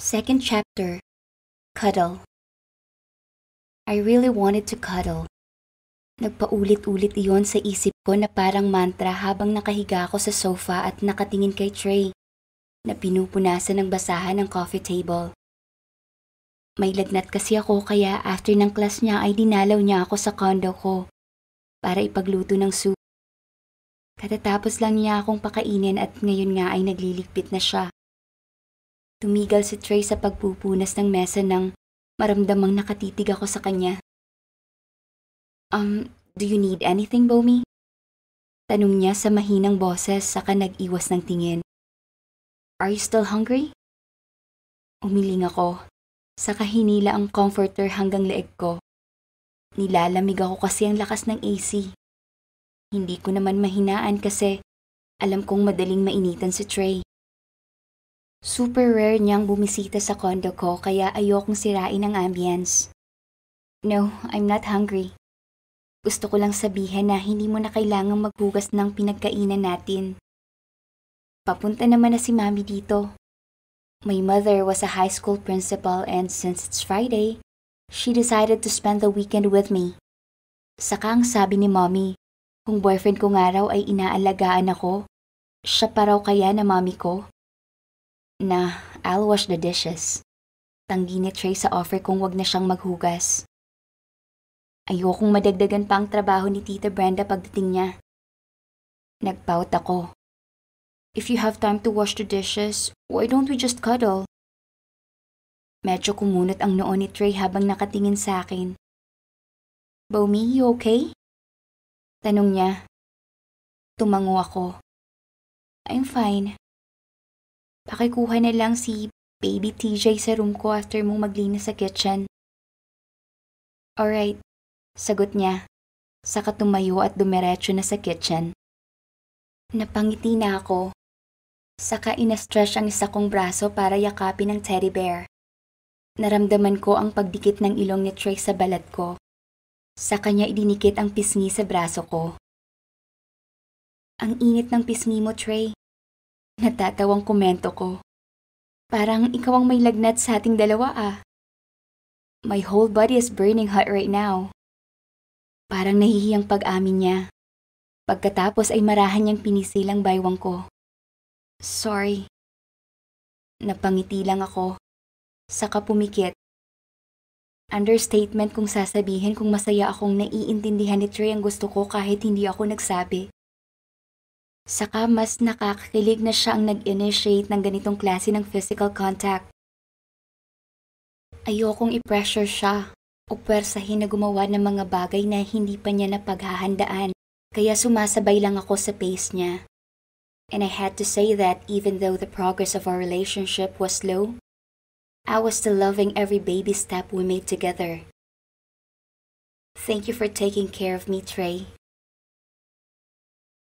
Second chapter, Cuddle. I really wanted to cuddle. Nagpaulit-ulit iyon sa isip ko na parang mantra habang nakahiga ako sa sofa at nakatingin kay Trey na pinupunasan ng basahan ng coffee table. May lagnat kasi ako kaya after ng class niya ay dinalaw niya ako sa condo ko para ipagluto ng soup. Katatapos lang niya akong pakainin at ngayon nga ay nagliligpit na siya. Tumigal si Trey sa pagpupunas ng mesa nang maramdamang nakatitig ako sa kanya. Do you need anything, Bomi? Tanong niya sa mahinang boses saka nag-iwas ng tingin. Are you still hungry? Umiling ako, saka hinila ang comforter hanggang leeg ko. Nilalamig ako kasi ang lakas ng AC. Hindi ko naman mahinaan kasi alam kong madaling mainitan si Trey. Super rare niyang bumisita sa condo ko kaya ayokong sirain ang ambience. No, I'm not hungry. Gusto ko lang sabihin na hindi mo na kailangang maghugas ng pinagkainan natin. Papunta naman na si Mami dito. My mother was a high school principal and since it's Friday, she decided to spend the weekend with me. Saka ang sabi ni Mommy, kung boyfriend ko nga raw ay inaalagaan ako, siya pa raw kaya na Mommy ko? Na, I'll wash the dishes. Tanggi ni Trey sa offer kong wag na siyang maghugas. Ayokong madagdagan pa ang trabaho ni Tita Brenda pagdating niya. Nagpout ako. If you have time to wash the dishes, why don't we just cuddle? Medyo kumunot ang noo ni Trey habang nakatingin sa akin. Bomi, you okay? Tanong niya. Tumango ako. I'm fine. Pakikuha na lang si Baby TJ sa room ko after mong maglinis sa kitchen. Alright, sagot niya. Saka tumayo at dumiretso na sa kitchen. Napangiti na ako. Saka inastretch ang isa kong braso para yakapin ang teddy bear. Naramdaman ko ang pagdikit ng ilong ni Trey sa balat ko. Sa kanya idinikit ang pisngi sa braso ko. Ang init ng pisngi mo, Trey. Natatawang komento ko. Parang ikaw ang may lagnat sa ating dalawa ah. My whole body is burning hot right now. Parang nahihiyang pag-amin niya. Pagkatapos ay marahan niyang pinisilang baywang ko. Sorry. Napangiti lang ako. Saka pumikit. Understatement kung sasabihin kung masaya akong naiintindihan ni Trey ang gusto ko kahit hindi ako nagsabi. Saka mas nakakakilig na siya ang nag-initiate ng ganitong klase ng physical contact. Ayokong i-pressure siya o pwersahin na gumawa ng mga bagay na hindi pa niya napaghahandaan, kaya sumasabay lang ako sa pace niya. And I had to say that even though the progress of our relationship was slow, I was still loving every baby step we made together. Thank you for taking care of me, Trey.